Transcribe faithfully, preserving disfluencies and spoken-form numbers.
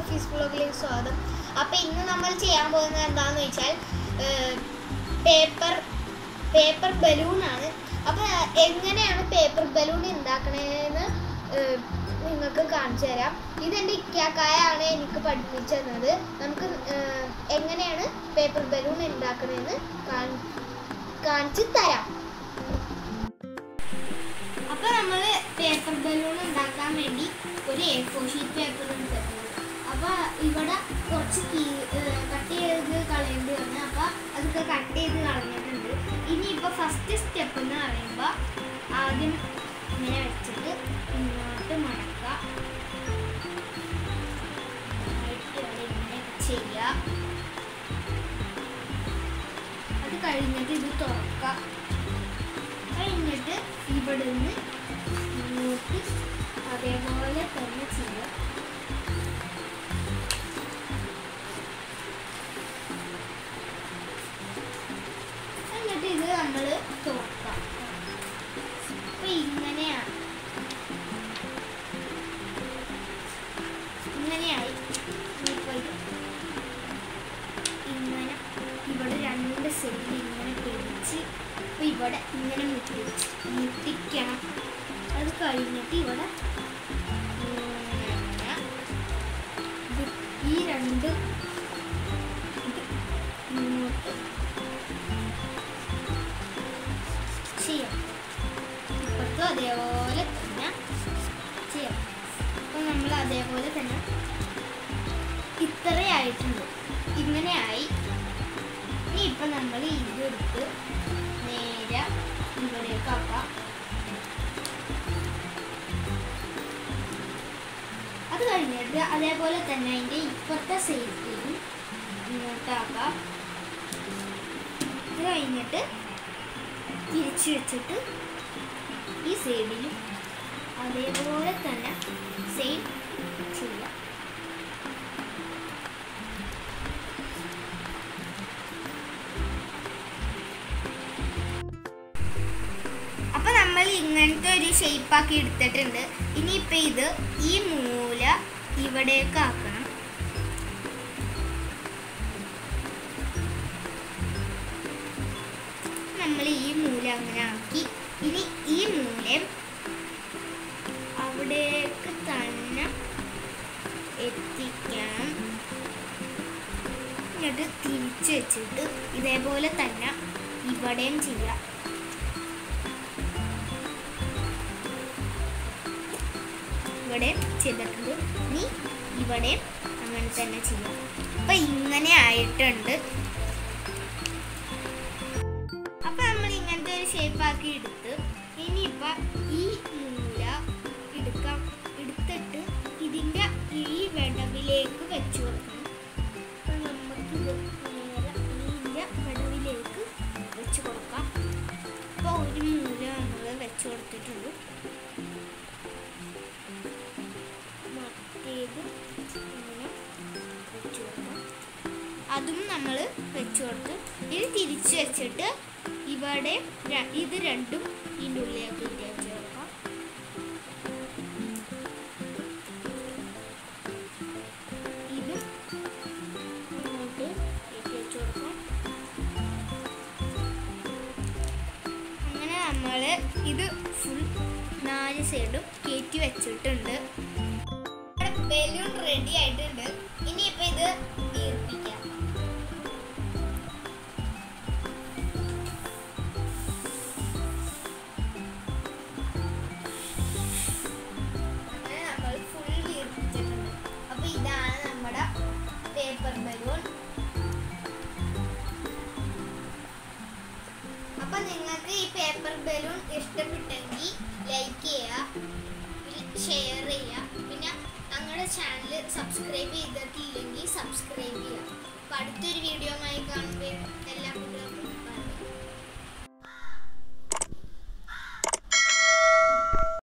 സഫീസ് വ്ലോഗിലേക്ക് സ്വാഗതം. അപ്പോൾ ഇന്ന് നമ്മൾ ചെയ്യാൻ പോകുന്നത് എന്താണെന്ന് വെച്ചാൽ പേപ്പർ പേപ്പർ ബലൂണാണ്. അപ്പോൾ എങ്ങനെയാണ് പേപ്പർ ബലൂൺ ഉണ്ടാക്കണതെന്ന് നിങ്ങൾക്ക് കാണിച്ചു തരാം. ഇതെൻ്റെ ഇക്കാക്കായാണ് എനിക്ക് പഠിപ്പിച്ചു തന്നത്. നമുക്ക് എങ്ങനെയാണ് പേപ്പർ ബലൂൺ ഉണ്ടാക്കണതെന്ന് കാണിച്ചു തരാം. അപ്പോൾ നമ്മൾ പേപ്പർ ബലൂൺ ഉണ്ടാക്കാൻ വേണ്ടി ഒരു എ ഫോർ ഷീറ്റ് പേപ്പർ എടുത്തിട്ടുണ്ട്. അപ്പോൾ ഇവിടെ കുറച്ച് കട്ട് ചെയ്ത് കളയേണ്ടി വന്നു. അപ്പോൾ അതൊക്കെ കട്ട് ചെയ്ത് കളഞ്ഞിട്ടുണ്ട്. ഇനിയിപ്പോൾ ഫസ്റ്റ് സ്റ്റെപ്പ് എന്ന് പറയുമ്പോൾ ആദ്യം ഇങ്ങനെ വെച്ചിട്ട് ഇങ്ങോട്ട് മടക്കുക, ഇങ്ങനെ ചെയ്യുക. അത് കഴിഞ്ഞിട്ട് ഇത് തുറക്കുക. കഴിഞ്ഞിട്ട് ഇവിടെ നിന്ന് ഇങ്ങോട്ട് അതേപോലെ തന്നെ ചെയ്യുക. എന്നിട്ട് ഇത് നമ്മൾ തുറക്കാം. അപ്പൊ ഇങ്ങനെയാണ് ഇങ്ങനെയായി. ഇപ്പൊ ഇത് ഇങ്ങനെ ഇവിടെ രണ്ട് സൈഡിൽ ഇങ്ങനെ പിടിച്ച് അപ്പൊ ഇവിടെ ഇങ്ങനെ മുട്ടിച്ച് മുട്ടിക്കണം. അത് കഴിഞ്ഞിട്ട് ഇവിടെ ഈ രണ്ട് ഇങ്ങോട്ട് ചെയ്യാം. ഇപ്പുറത്തും അതേപോലെ തന്നെ ചെയ്യാം. അപ്പം നമ്മൾ അതേപോലെ തന്നെ ഇത്രയായിട്ടുണ്ട്. ഇങ്ങനെയായി. ഇനി ഇപ്പം നമ്മൾ ഇതെടുത്ത് നേരെ ഇവിടേക്ക് ആക്കാം. അത് കഴിഞ്ഞിട്ട് അതേപോലെ തന്നെ അതിൻ്റെ ഇപ്പുറത്തെ സൈഡിലും ഇങ്ങോട്ടാക്കാം. ഇത് കഴിഞ്ഞിട്ട് തിരിച്ചു വെച്ചിട്ട് ഈ സൈഡിലും അതേപോലെ തന്നെ സെയിം ചെയ്യാം. അപ്പൊ നമ്മൾ ഇങ്ങനത്തെ ഒരു ഷേപ്പാക്കി എടുത്തിട്ടുണ്ട്. ഇനിയിപ്പോൾ ഇത് ഈ മൂല ഇവിടേക്ക് ആക്കണം. നമ്മൾ ഈ മൂല അങ്ങനെ ആക്കി. ഇനി ഈ മൂലം അവിടേക്ക് തന്നെ എത്തിക്കണം. എന്നിട്ട് തിരിച്ച് വെച്ചിട്ട് ഇതേപോലെ തന്നെ ഇവിടെയും ചെയ്യാം. ഇവിടെ ചെയ്തിട്ടുണ്ട്. ഇനി ഇവിടെ അങ്ങനെ തന്നെ ചെയ്യാം. അപ്പം ഇങ്ങനെ ആയിട്ടുണ്ട്. അപ്പം നമ്മൾ ഇങ്ങനത്തെ ഒരു ഷേപ്പാക്കി എടുത്ത് ഇനിയിപ്പം ഈ മൂല എടുക്കാം. എടുത്തിട്ട് ഇതിൻ്റെ ഈ വിടവിലേക്ക് വെച്ച് കൊടുക്കണം. അപ്പം നമുക്ക് നേരെ ഇതിൻ്റെ വിടവിലേക്ക് വെച്ച് കൊടുക്കാം. അപ്പോൾ ഒരു മൂല നമ്മൾ വെച്ച് കൊടുത്തിട്ടുണ്ട്. അതും നമ്മൾ വെച്ച് കൊടുത്ത് ഇത് തിരിച്ച് വെച്ചിട്ട് ഇവിടെ ഇത് രണ്ടും ഇതിൻ്റെ ഉള്ളിലേക്ക് വെച്ച് കൊടുക്കാം. ഇത് ഇങ്ങോട്ട് വെച്ച് കൊടുക്കാം. അങ്ങനെ നമ്മൾ ഇത് ഫുൾ നാല് സൈഡും കയറ്റി വെച്ചിട്ടുണ്ട്. ബലൂൺ റെഡി ആയിട്ടുണ്ട്. ഇനിയിപ്പോൾ ഇത് വീർപ്പിക്കാം. അങ്ങനെ നമ്മൾ ഫുൾ വീർപ്പിച്ചിട്ടുണ്ട്. അപ്പോൾ ഇതാണ് നമ്മുടെ പേപ്പർ ബലൂൺ. അപ്പം നിങ്ങൾക്ക് ഈ പേപ്പർ ബലൂൺ ഇഷ്ടപ്പെട്ടെങ്കിൽ ലൈക്ക് ചെയ്യുക, ഷെയർ ചെയ്യുക. പിന്നെ ഞങ്ങളുടെ ചാനൽ സബ്സ്ക്രൈബ് ചെയ്തിട്ടില്ലെങ്കിൽ സബ്സ്ക്രൈബ് ചെയ്യുക. അപ്പോൾ അടുത്തൊരു വീഡിയോ ആയി കാണുമ്പോൾ എല്ലാ കുട്ടികൾക്കും